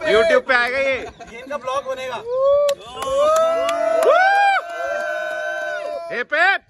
YouTube पे आएगा ये इनका ब्लॉग बनेगा। ए पेप